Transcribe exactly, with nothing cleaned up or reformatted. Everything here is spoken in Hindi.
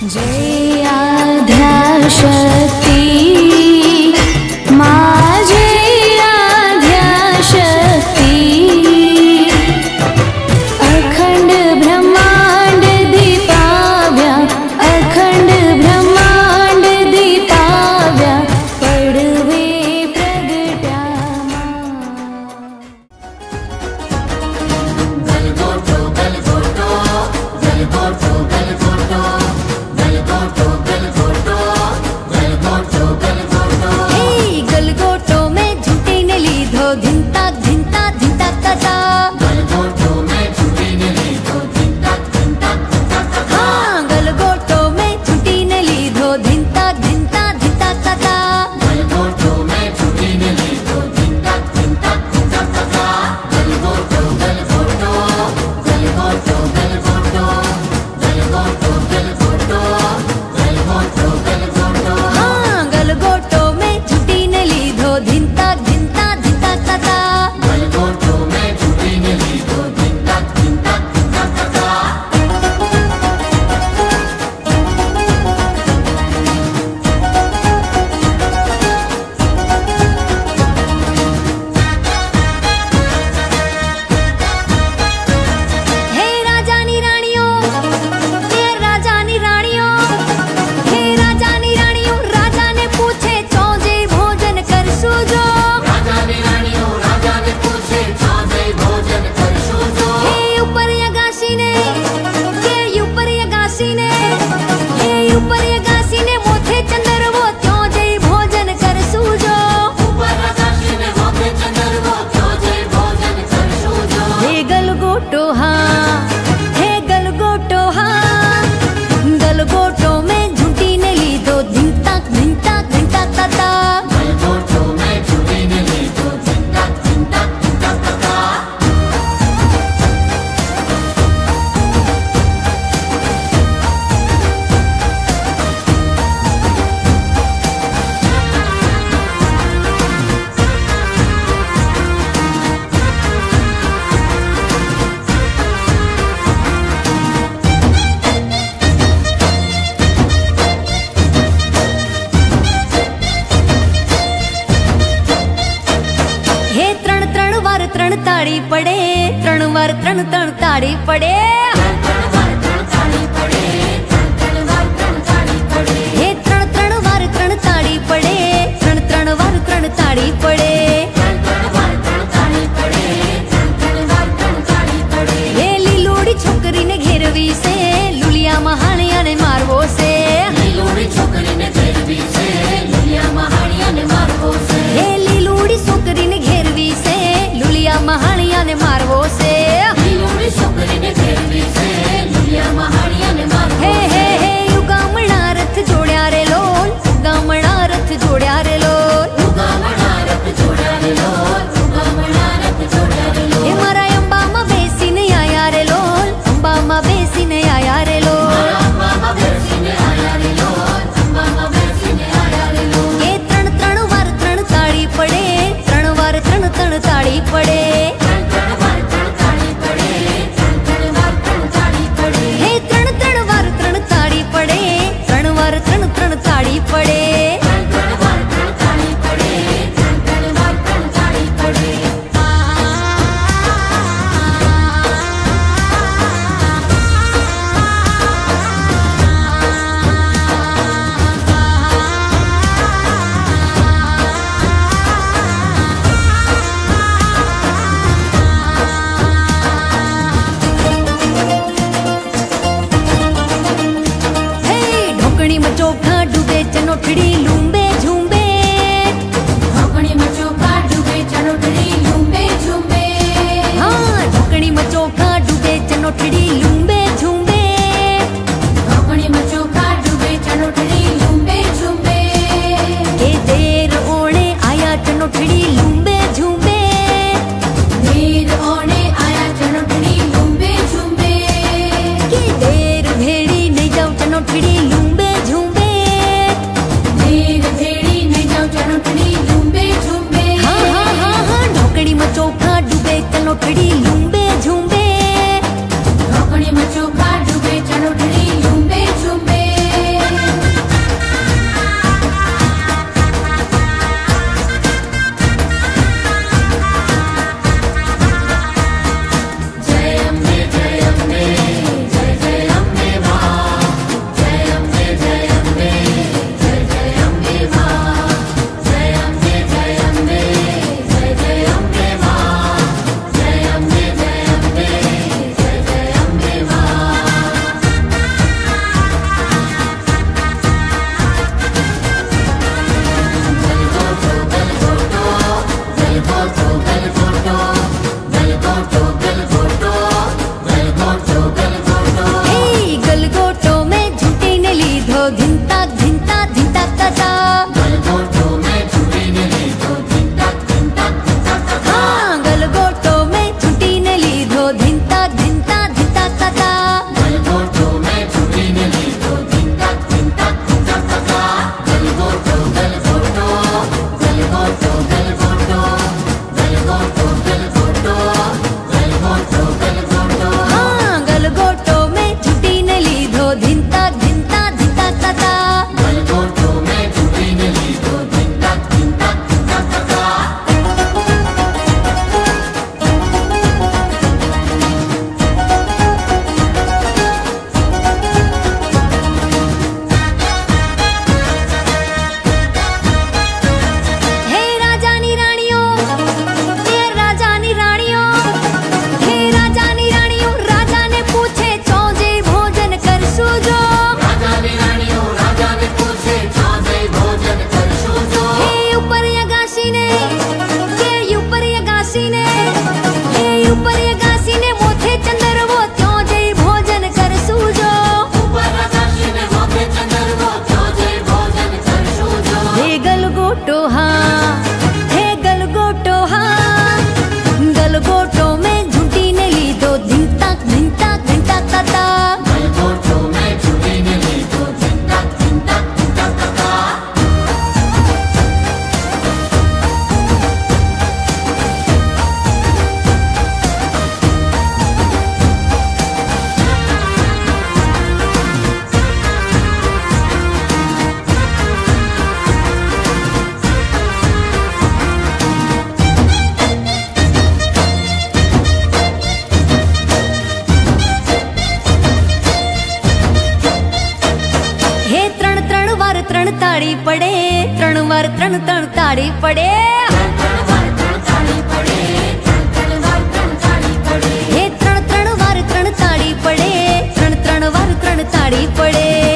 जय आद्याशक्ति माँ, जय आद्याशक्ति। अखंड ब्रह्मांड दीपाव्या, अखंड ब्रह्मांड दीपाव्या, पडवे प्रगट्या माँ। गलगोटो गलगोटो गलगोटो गलगोटो गलगोटो गलगोटो गलगोटो गलगोटो। हे गलगोटो में झूठी ने लीधो धिंता धिंता धिंता कथा। गलगोटो में झूठी ने लीधो धिंता धिंता धिंता कथा। हाँ गलगोटो में झूठी ने लीधो धिंता धिंता धिंता कथा। गलगोटो में झूठी ने लीधो धिंता धिंता धिंता कथा। गलगोटो गलगोटो गलगोटो गलगोटो गलगोटो गलगोटो गलगोटो गलगोटो। हाँ गलगोटो में झूठी ने लीधो धिंता धिंता धिंता कथा। गलगोटो में झूठी ने लीधो धिंता धिंता धिंता कथा। हे राजानी रानियों, हे राजानी रानियों, हे राजानी रानियों, राजा ने पूछे चौजे भोजन कर सूजो। राजा ने रानियों राजा ने पूछे चौदह भोजन कर सूजो। हे ऊपर यगासी ने, हे ऊपर यगासी ने, हे ऊपर यगासी ने मोथे चंदर वो चौजे भोजन कर सूजो। ऊपर आकाशी ने होते चंदर वो चौदह भोजन कर सूजो। हे गलगोटो हाँ, हे गलगोटो हाँ, गलगोटो में झूठी ने लीधो धिंता धिंता धिंता कथा। गलगोटो में झूठी ने लीधो धिंता धिंता धिंता कथा। हे त्रण त्रण वार त्रण ताड़ी पड़े, त्रण वार त्रण त्रण ताड़ी पड़े। हे त्रण त्रण वार त्रण ताड़ी पड़े, त्रण त्रण वार त्रण ताड़ी पड़े। हे लीलोड़ी छोकरी ने घेरवी से, लुलिया महानिया ने मारवो से। लीलोड़ी छोकरी ने घेरवी से, लुलिया महानिया ने मारवो से। हे लीलोड़ी छोकरी ने घेरवी से, लुलिया महानिया ने मारवो से। लीलोड़ी छोकरी ने घेरवी से, लुलिया महानिया ने मारवो हे से। हे हे युगामणा रथ जोड्या रे लोल, युगामणा रथ जोड्या रे लोल। उगामणा रथ जोड्या रे लोल, उगामणा रथ जोड्या रे लोल। हे मारा अंबामा बेसीने आया रे लोल, अंबामा बेसीने आया रे लोल। अंबामा बेसीने आया रे लोल, अंबामा बेसीने आया रे लोल। हे त्रण त्रण वार त्रण ताड़ी पड़े, त्रण वार त्रण त्रण ताड़ी पड़े। त्रण त्रण वार त्रण ताड़ी पड़े, त्रण त्रण वार त्रण ताड़ी पड़े। हे त्रण त्रण वार त्रण ताड़ी पड़े, त्रण वार त्रण त्रण ताड़ी पड़े। त्रण त्रण वार त्रण ताड़ी पड़े, त्रण त्रण वार त्रण ताड़ी पड़े। हे ढोकणी में चोखा डूबे चनोठड़ी लूंबे झूंबे। ढोकणी में चोखा डूबे चनोठड़ी लूंबे झूंबे। हाँ ढोकणी में चोखा डूबे चनोठड़ी लूंबे झूंबे। ढोकणी में चोखा डूबे चनोठड़ी लूंबे झूंबे। के देर ओणे आया चनोठड़ी लूंबे झूंबे। देर ओणे आया चनोठड़ी लूंबे झूंबे। के देर भेड़ी नहीं जाऊं चनोठड़ी लूंबे झूंबे। देर भेड़ी नहीं जाऊं चनोठड़ी लूंबे झूंबे। हाँ हाँ हाँ हाँ ढोकणी में चोखा डूबे चनोठड़ी लूंबे झूंबे। ढोकणी में તાળી પડે ત્રણ વાર ત્રણ ત્રણ તાળી પડે હે ત્રણ ત્રણ વાર ત્રણ તાળી પડે ત્રણ ત્રણ વાર ત્રણ તાળી પડે